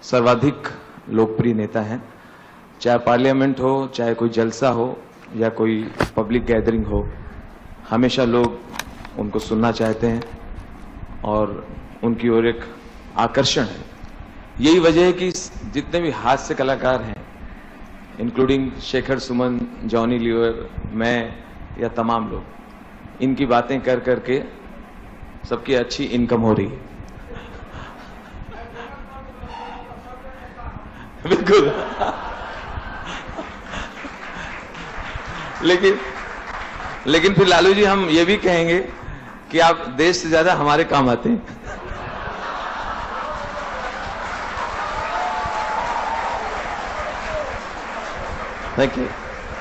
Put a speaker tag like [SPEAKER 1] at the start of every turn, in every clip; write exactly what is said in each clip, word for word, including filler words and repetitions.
[SPEAKER 1] सर्वाधिक लोकप्रिय नेता हैं। चाहे पार्लियामेंट हो, चाहे कोई जलसा हो या कोई पब्लिक गैदरिंग हो, हमेशा लोग उनको सुनना चाहते हैं और उनकी ओर एक आकर्षण है। यही वजह है कि जितने भी हास्य कलाकार हैं, इंक्लूडिंग शेखर सुमन, जॉनी लीवर, मैं या तमाम लोग, इनकी बातें कर करके सबकी अच्छी इनकम हो रही है। बिल्कुल। लेकिन लेकिन फिर लालू जी हम ये भी कहेंगे कि आप देश से ज्यादा हमारे काम आते हैं। Thank you.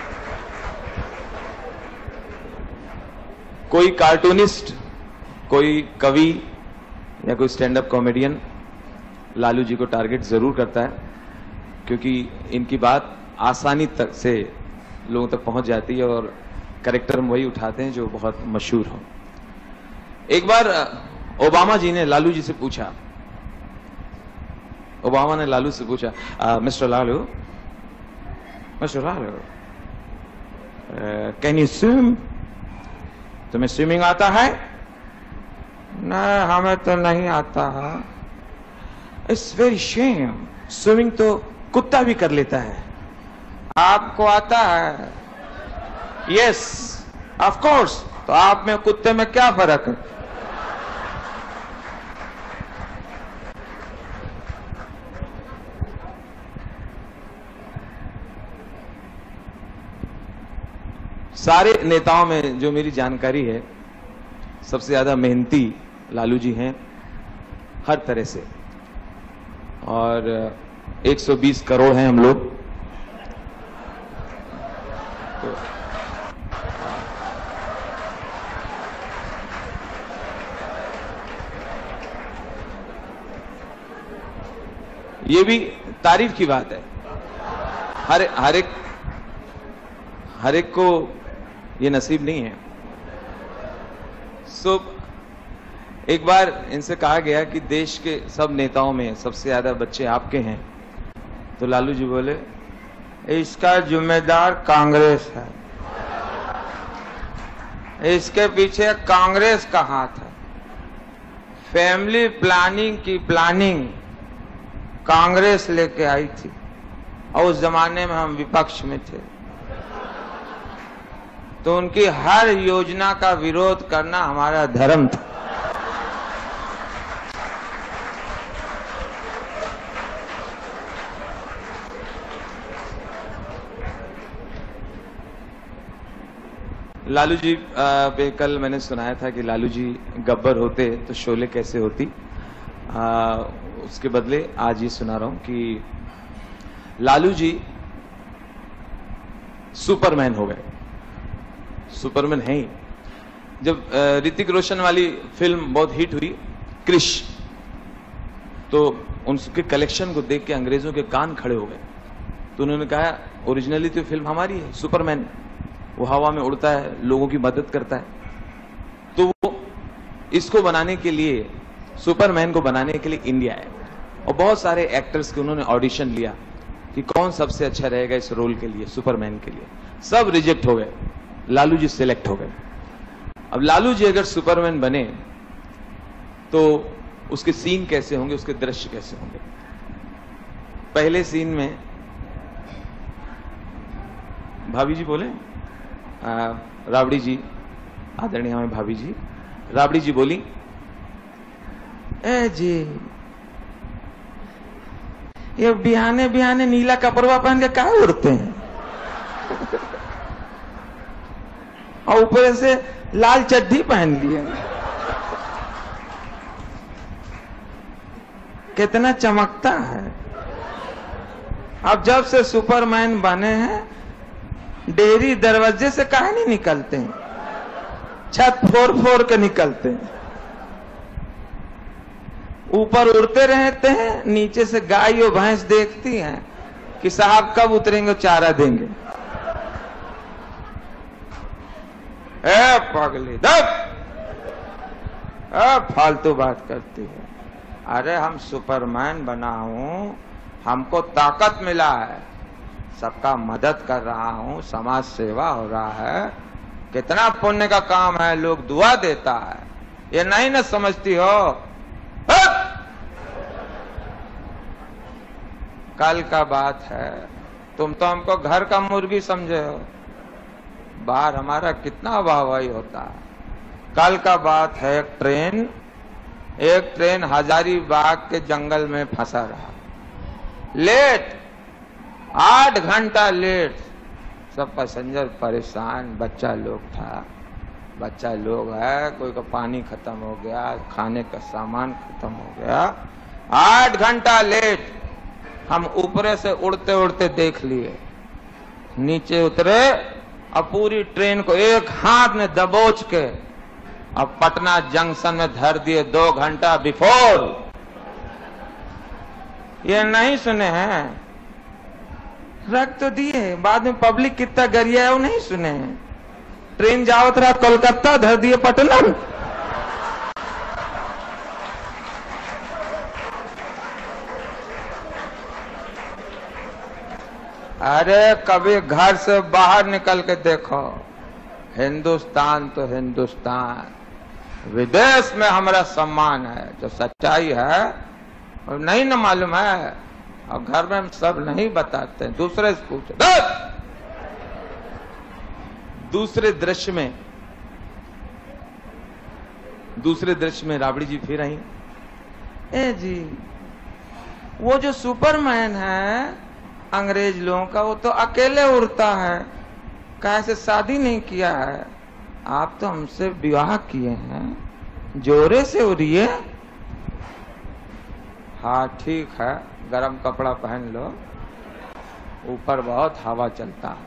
[SPEAKER 1] कोई कार्टूनिस्ट, कोई कवि या कोई stand up comedian Lalu ji को टारगेट जरूर करता है, क्योंकि इनकी बात आसानी तक से लोगों तक पहुंच जाती है और कैरेक्टर वही उठाते हैं जो बहुत मशहूर हो। एक बार ओबामा जी ने लालू जी से पूछा, ओबामा ने लालू से पूछा, mister Lalu, mister Lalu, can you swim? तुम्हें स्विमिंग आता है? नहीं, हमें तो नहीं आता है। इट्स वेरी शेम, स्विमिंग तो कुत्ता भी कर लेता है। आपको आता है? Yes, of course. तो आप में कुत्ते में क्या फर्क है? सारे नेताओं में जो मेरी जानकारी है, सबसे ज्यादा मेहनती लालू जी हैं हर तरह से। और एक सौ बीस करोड़ हैं हम लोग, तो ये भी तारीफ की बात है। हर हर एक हर एक को ये नसीब नहीं है। सो एक बार इनसे कहा गया कि देश के सब नेताओं में सबसे ज्यादा बच्चे आपके हैं, तो लालू जी बोले, इसका जिम्मेदार कांग्रेस है, इसके पीछे कांग्रेस का हाथ है। फैमिली प्लानिंग की प्लानिंग कांग्रेस लेके आई थी और उस जमाने में हम विपक्ष में थे, तो उनकी हर योजना का विरोध करना हमारा धर्म था। लालू जी पे कल मैंने सुनाया था कि लालू जी गब्बर होते तो शोले कैसे होती। आ, उसके बदले आज ये सुना रहा हूं कि लालू जी सुपरमैन हो गए। सुपरमैन है ही। जब ऋतिक रोशन वाली फिल्म बहुत हिट हुई, क्रिश, तो उनके कलेक्शन को देख के अंग्रेजों के कान खड़े हो गए। तो उन्होंने कहा, ओरिजिनली तो फिल्म हमारी है, सुपरमैन, वो हवा में उड़ता है, लोगों की मदद करता है। तो वो इसको बनाने के लिए, सुपरमैन को बनाने के लिए इंडिया आए और बहुत सारे एक्टर्स के उन्होंने ऑडिशन लिया कि कौन सबसे अच्छा रहेगा इस रोल के लिए, सुपरमैन के लिए। सब रिजेक्ट हो गए, लालू जी सिलेक्ट हो गए। अब लालू जी अगर सुपरमैन बने तो उसके सीन कैसे होंगे, उसके दृश्य कैसे होंगे। पहले सीन में भाभी जी बोले, आ, राबड़ी जी, आदरणीय हमारे भाभी जी, राबड़ी जी बोली, ए जी, ये बिहाने बिहाने नीला कपड़वा पहन के कहाँ उड़ते हैं और ऊपर से लाल चड्डी पहन लिए, कितना चमकता है। अब जब से सुपरमैन बने हैं, डेयरी दरवाजे से काहे नहीं निकलते हैं, छत फोड़ फोड़ के निकलते हैं। ऊपर उड़ते रहते हैं, नीचे से गाय और भैंस देखती हैं कि साहब कब उतरेंगे, चारा देंगे। ए पगली दब, फालतू बात करती है। अरे हम सुपरमैन बना हूं हमको ताकत मिला है, सबका मदद कर रहा हूं, समाज सेवा हो रहा है, कितना पुण्य का काम है, लोग दुआ देता है, ये नहीं ना समझती हो? कल का बात है, तुम तो हमको घर का मुर्गी समझे हो, बाहर हमारा कितना वाहवाही होता है। कल का बात है, एक ट्रेन एक ट्रेन हजारीबाग के जंगल में फंसा रहा, लेट, आठ घंटा लेट, सब पैसेंजर परेशान, बच्चा लोग था, बच्चा लोग है, कोई का पानी खत्म हो गया, खाने का सामान खत्म हो गया, आठ घंटा लेट। हम ऊपरे से उड़ते उड़ते देख लिए, नीचे उतरे और पूरी ट्रेन को एक हाथ में दबोच के अब पटना जंक्शन में धर दिए दो घंटा बिफोर। ये नहीं सुने हैं? रख तो दिए, बाद में पब्लिक कितना गरिया है वो नहीं सुने हैं। ट्रेन जावत रहा कोलकाता, धर दिए पटना। अरे कभी घर से बाहर निकल के देखो, हिंदुस्तान तो हिंदुस्तान, विदेश में हमारा सम्मान है, जो सच्चाई है और नहीं ना मालूम है, और घर में हम सब नहीं बताते, दूसरे से पूछो। दूसरे दृश्य में दूसरे दृश्य में राबड़ी जी फिर आई। ए जी, वो जो सुपरमैन है अंग्रेज लोगों का, वो तो अकेले उड़ता है, कैसे शादी नहीं किया है? आप तो हमसे विवाह किए हैं, जोरे से उड़िए। हाँ ठीक है, गरम कपड़ा पहन लो, ऊपर बहुत हवा चलता है।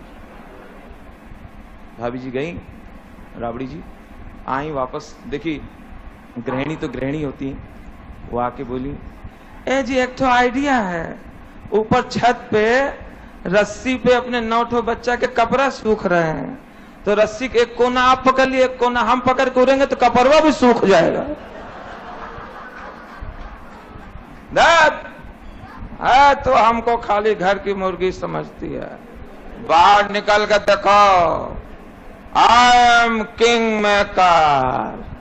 [SPEAKER 1] भाभी जी गई, राबड़ी जी आई वापस। देखी गृहिणी तो गृहिणी होती है, वो आके बोली, ए जी एक तो आइडिया है, ऊपर छत पे रस्सी पे अपने नौ ठो बच्चा के कपड़ा सूख रहे हैं, तो रस्सी के एक कोना आप पकड़ लिए, एक कोना हम पकड़ के उड़ेंगे तो कपड़वा भी सूख जाएगा। दर्द है तो हमको खाली घर की मुर्गी समझती है। बाहर निकल कर देखो, आई एम किंग मेकर।